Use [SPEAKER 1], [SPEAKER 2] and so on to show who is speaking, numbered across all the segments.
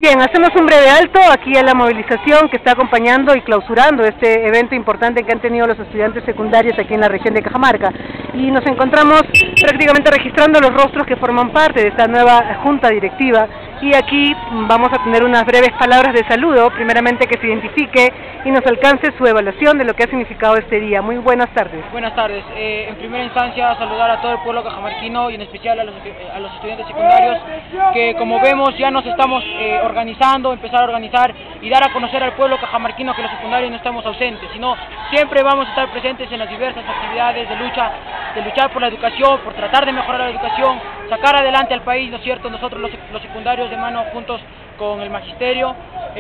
[SPEAKER 1] Bien, hacemos un breve alto aquí a la movilización que está acompañando y clausurando este evento importante que han tenido los estudiantes secundarios aquí en la región de Cajamarca. Y nos encontramos prácticamente registrando los rostros que forman parte de esta nueva junta directiva. Y aquí vamos a tener unas breves palabras de saludo, primeramente que se identifique y nos alcance su evaluación de lo que ha significado este día. Muy buenas tardes.
[SPEAKER 2] Buenas tardes. En primera instancia, saludar a todo el pueblo cajamarquino y en especial a los estudiantes secundarios que, como vemos, ya nos estamos empezar a organizar y dar a conocer al pueblo cajamarquino que los secundarios no estamos ausentes, sino siempre vamos a estar presentes en las diversas actividades de luchar por la educación, por tratar de mejorar la educación, sacar adelante al país, ¿no es cierto? Nosotros los secundarios de mano juntos con el magisterio.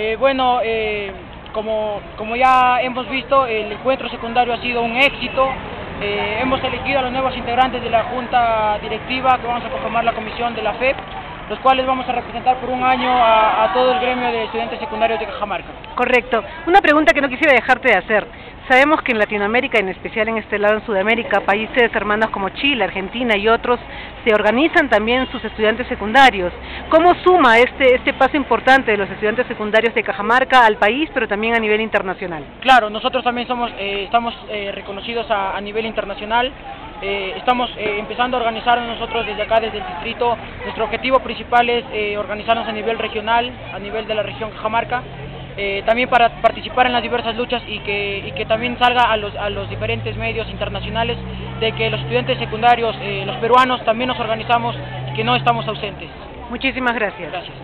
[SPEAKER 2] Como ya hemos visto, el encuentro secundario ha sido un éxito. Hemos elegido a los nuevos integrantes de la junta directiva que vamos a conformar la comisión de la FEP, los cuales vamos a representar por un año a todo el gremio de estudiantes secundarios de Cajamarca.
[SPEAKER 1] Correcto. Una pregunta que no quisiera dejarte de hacer. Sabemos que en Latinoamérica, en especial en este lado en Sudamérica, países hermanos como Chile, Argentina y otros, se organizan también sus estudiantes secundarios. ¿Cómo suma este paso importante de los estudiantes secundarios de Cajamarca al país, pero también a nivel internacional?
[SPEAKER 2] Claro, nosotros también estamos reconocidos a nivel internacional. Estamos empezando a organizarnos nosotros desde acá, desde el distrito. Nuestro objetivo principal es organizarnos a nivel regional, a nivel de la región Cajamarca, también para participar en las diversas luchas y que también salga a los diferentes medios internacionales de que los estudiantes secundarios, los peruanos, también nos organizamos y que no estamos ausentes.
[SPEAKER 1] Muchísimas gracias.
[SPEAKER 2] Gracias.